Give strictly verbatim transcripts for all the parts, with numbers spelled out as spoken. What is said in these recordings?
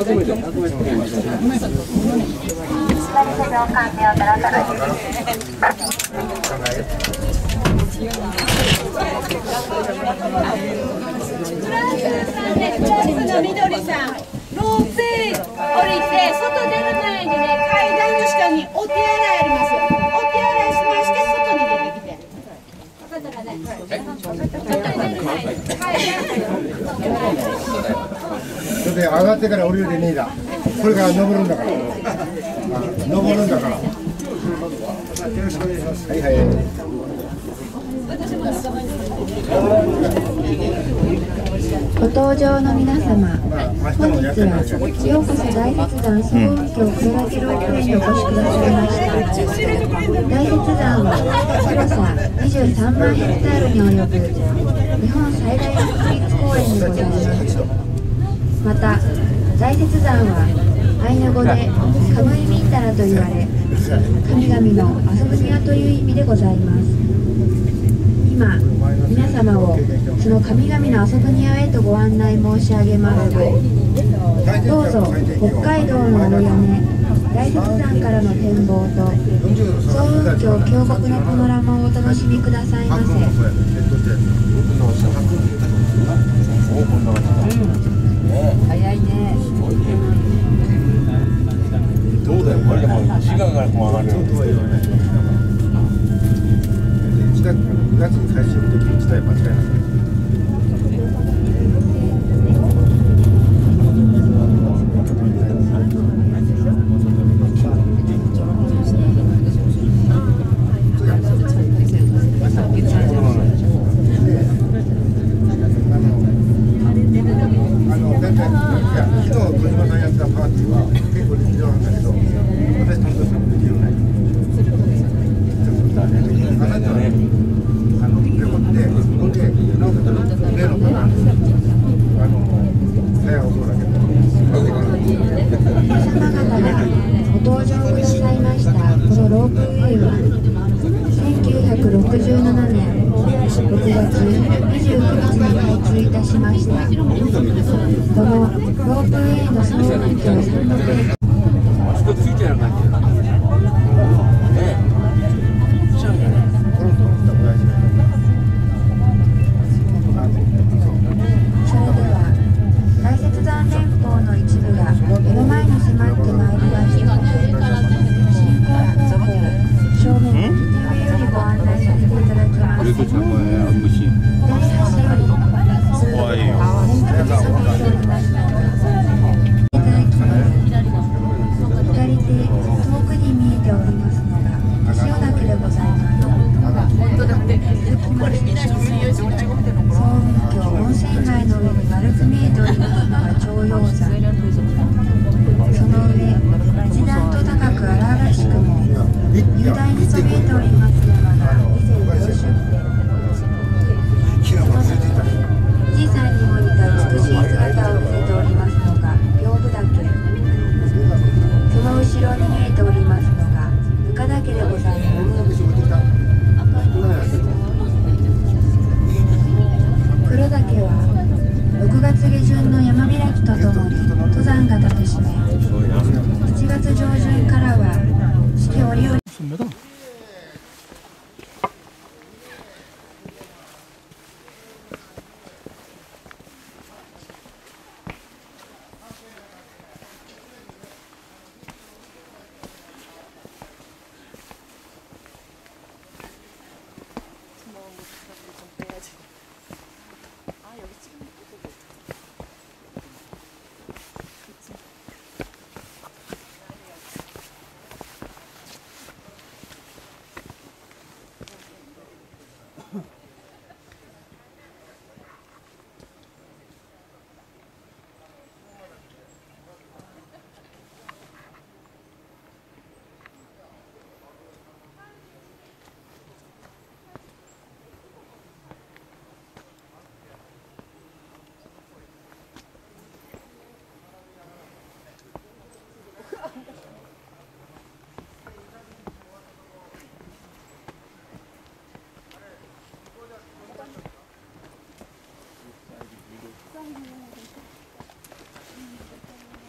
それで上がってから降りるでねえだ。これから登るんだから。登るんだから。よろしくお願いします。はいはい。 ご搭乗の皆様、本日はようこそ大雪山総運峡黒岳ロープウェイにお越しくださいました。大雪山は広さにじゅうさんまんヘクタールに及ぶ日本最大の国立公園でございます。また大雪山はアイヌ語でカムイミンタラと言われ、神々の遊ぶ庭という意味でございます。今皆様をその神々の遊ぶ庭へとご案内申し上げます。どうぞ北海道の大屋根大雪山からの展望と総運峡峡谷のパノラマをお楽しみくださいませ。早いね。 どうだよ、これでも滋賀からも上がるよ。 にがつに最終的に伝え間違いない。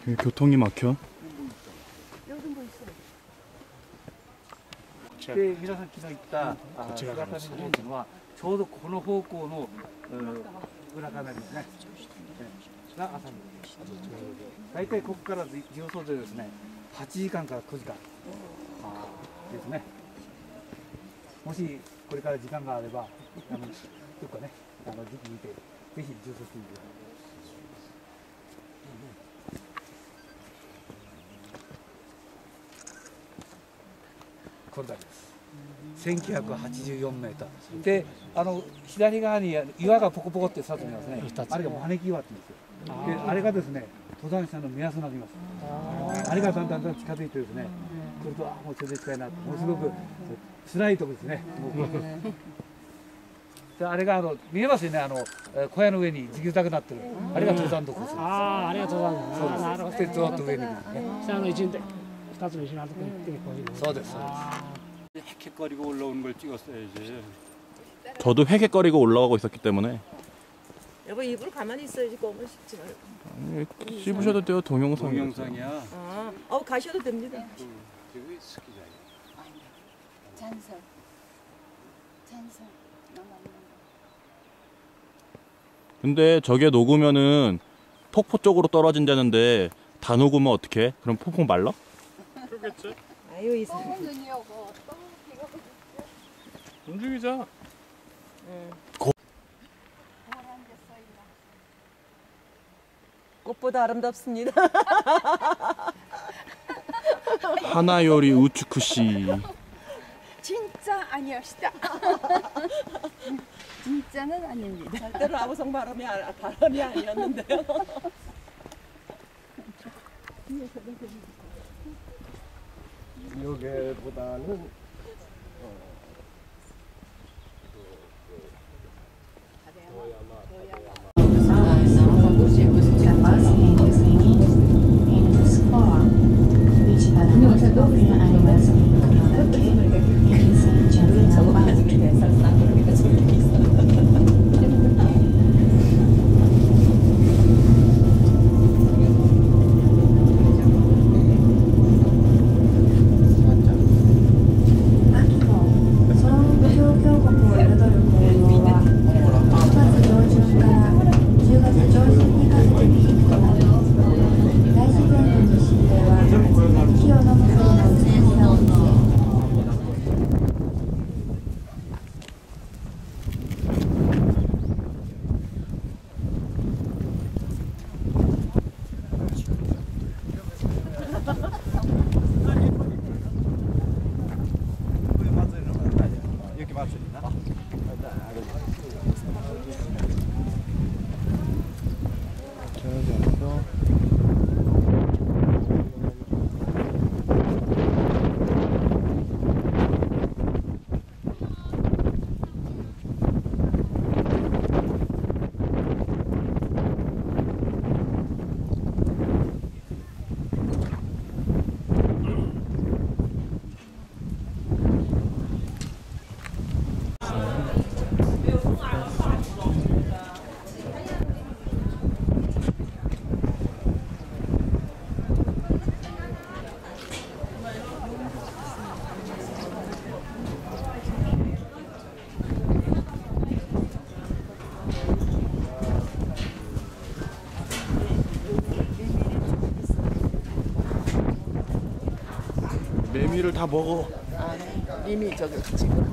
교통이 막혀. で皆さん昨日言ったあ浦上の方というのはちょうどこの方向のう浦上ですね。が朝の大体ここから予想でですねはちじかんからくじかんですね。もしこれから時間があればあのどっかねあの時期見てぜひ重装してみてください。これだけです。せんきゅうひゃくはちじゅうよんメーターで、あの左側に岩がポコポコって立つんですね。あれが招き岩って言うんですよ。で、あれがですね、登山者の目安になります。あれがだんだんだん近づいてですね、来るとあもう全然近いな、もうすごく辛いところですね。もうであれがあの見えますよね、あの小屋の上にジグザグなってる。あれが登山道です。 ああ、ありがとうございます。 そうです。 なるほど。 でずっと上にね。 下の一日二つの石のとこに行ってこういうの。 そうです。そうです。 헥헥거리고 올라오는 걸 찍었어야지. 저도 헥헥거리고 올라가고 있었기 때문에. 여보 입으로 가만히 있어야지 껌을 씹지 말고. 아니, 씹으셔도 돼요. 동영상. 동영상이야. 아, 어 가셔도 됩니다. 저기 스키장이야. 잔설. 잔설. 남아있는 거. 근데 저게 녹으면은 폭포 쪽으로 떨어진다는데 다 녹으면 어떡해? 그럼 폭포 말라? 그러겠지. 아유 이 사람. 뻥은 눈이 오고 뻥은 비가 오고. 움직이자. 응. 고- 노란 데 써있나. 꽃보다 아름답습니다. 하나요리 우츠쿠시. 진짜 아니었다. 진짜는 아닙니다. 절대로 아무성 발음이 아, 발언이 아니었는데요. 여기보다는 메밀을 다 먹어. 아, 이미 저기 지금.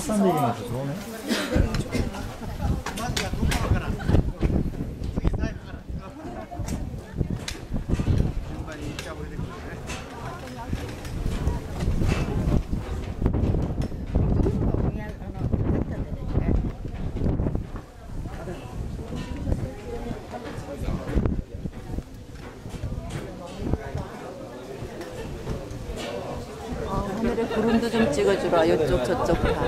국산되기는 좋네. 하늘에 구름도 좀 찍어주라. 이쪽 저쪽 다.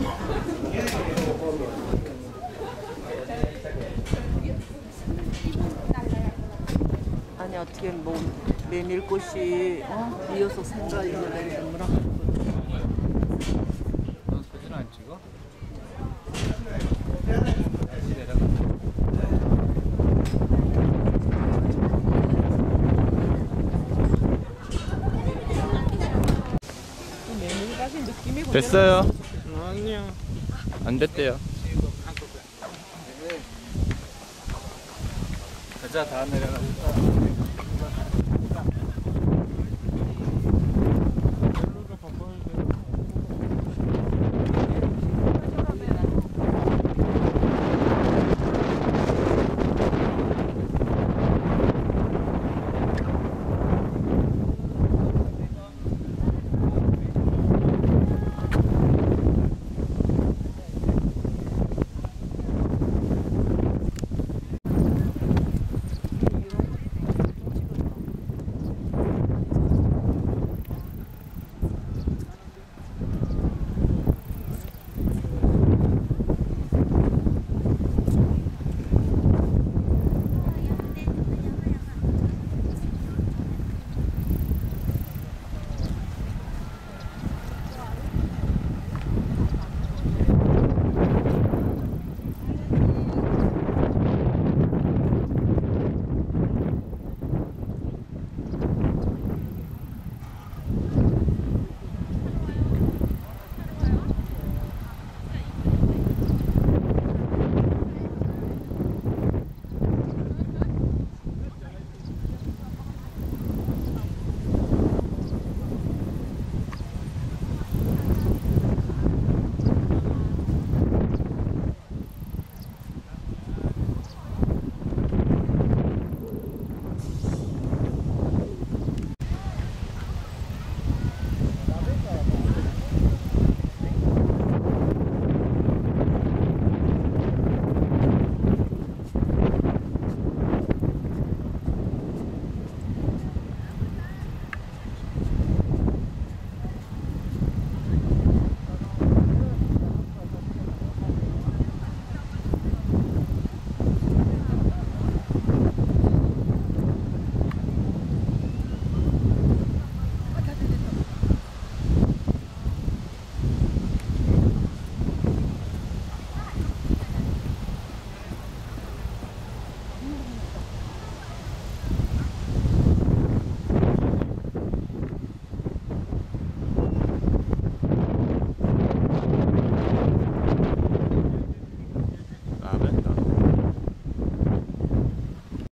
아니 어떻게 뭐 메밀꽃이 어? 이어서 생각이 있는데 뭐라. 너 사진 안 찍어? 됐어요. 안 됐대요. 가자 다 내려가.